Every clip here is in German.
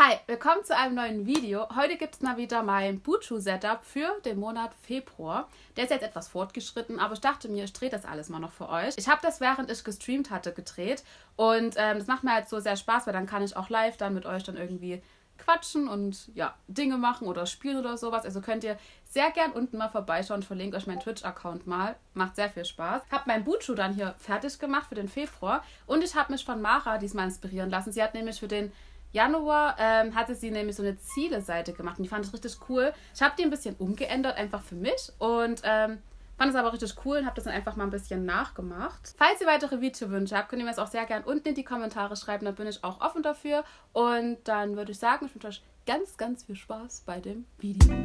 Hi, willkommen zu einem neuen Video. Heute gibt es mal wieder mein Bootschuh-Setup für den Monat Februar. Der ist jetzt etwas fortgeschritten, aber ich dachte mir, ich drehe das alles mal noch für euch. Ich habe das, während ich gestreamt hatte, gedreht und das macht mir halt so sehr Spaß, weil dann kann ich auch live dann mit euch dann irgendwie quatschen und ja, Dinge machen oder spielen oder sowas. Also könnt ihr sehr gern unten mal vorbeischauen. Ich verlinke euch meinen Twitch-Account mal. Macht sehr viel Spaß. Habe meinen Bootschuh dann hier fertig gemacht für den Februar und ich habe mich von Mara diesmal inspirieren lassen. Sie hat nämlich für den Januar hatte sie nämlich so eine Ziele-Seite gemacht und die fand ich richtig cool. Ich habe die ein bisschen umgeändert, einfach für mich und fand es aber richtig cool und habe das dann einfach mal ein bisschen nachgemacht. Falls ihr weitere Videowünsche habt, könnt ihr mir das auch sehr gern unten in die Kommentare schreiben, dann bin ich auch offen dafür. Und dann würde ich sagen, ich wünsche euch ganz, ganz viel Spaß bei dem Video.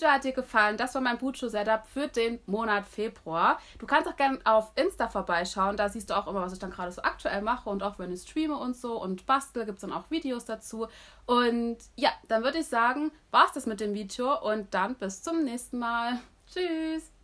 Video hat dir gefallen. Das war mein Bootschuh-Setup für den Monat Februar. Du kannst auch gerne auf Insta vorbeischauen. Da siehst du auch immer, was ich dann gerade so aktuell mache und auch wenn ich streame und so und bastel, gibt es dann auch Videos dazu. Und ja, dann würde ich sagen, war es das mit dem Video und dann bis zum nächsten Mal. Tschüss!